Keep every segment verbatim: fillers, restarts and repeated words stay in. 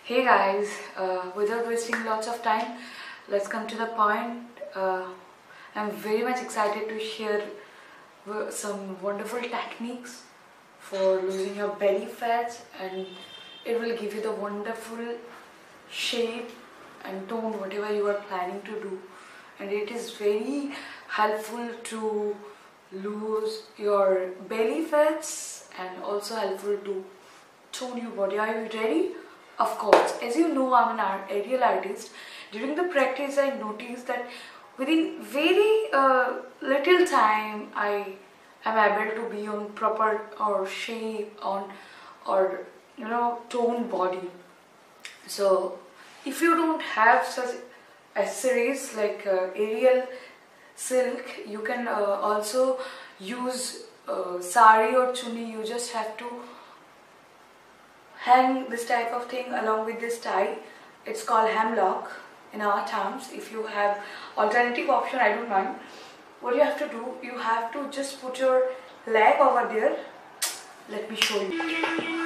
Hey guys, uh, without wasting lots of time, let's come to the point. Uh, I'm very much excited to share some wonderful techniques for losing your belly fats, and it will give you the wonderful shape and tone whatever you are planning to do, and it is very helpful to lose your belly fats and also helpful to tone your body. Are you ready? Of course. As you know, I'm an art, aerial artist. During the practice, I noticed that within very uh, little time, I am able to be on proper or shape on or you know tone body. So, if you don't have such accessories like uh, aerial silk, you can uh, also use uh, sari or chuni. You just have to hang this type of thing along with this tie. It's called hemlock in our terms. If you have alternative option, I don't mind. What you have to do, you have to just put your leg over there. Let me show you.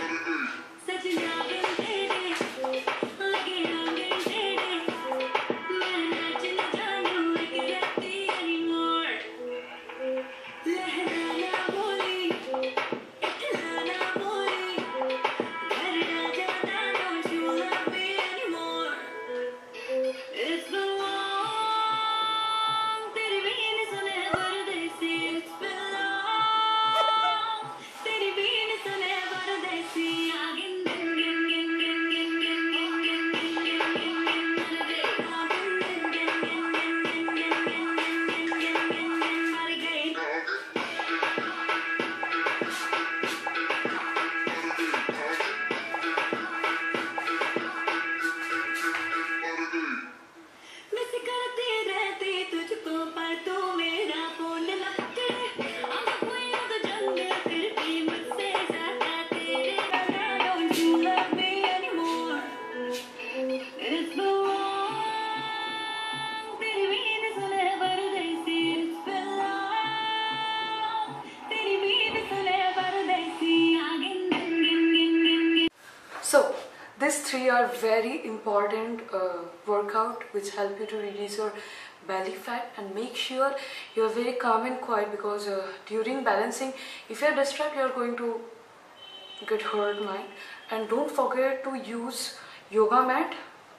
So these three are very important uh, workout which help you to reduce your belly fat, and make sure you are very calm and quiet, because uh, during balancing, if you are distracted, you are going to get hurt mind. And don't forget to use yoga mat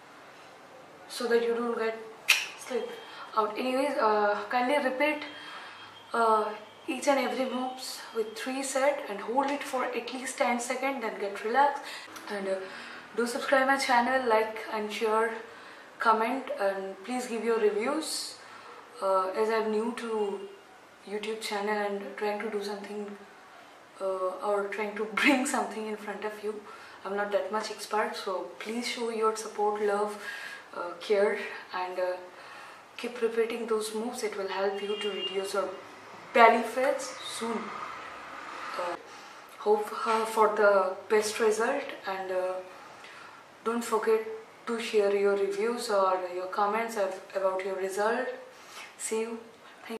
so that you don't get slip out. Anyways, uh, kindly repeat uh, each and every moves with three set and hold it for at least ten seconds, then get relaxed. And uh, do subscribe my channel, like and share, comment, and please give your reviews, uh, as I'm new to YouTube channel and trying to do something uh, or trying to bring something in front of you. I'm not that much expert, so please show your support, love, uh, care, and uh, keep repeating those moves. It will help you to reduce your belly fats soon. Uh, hope uh, for the best result, and uh, don't forget to share your reviews or your comments of, about your result. See you.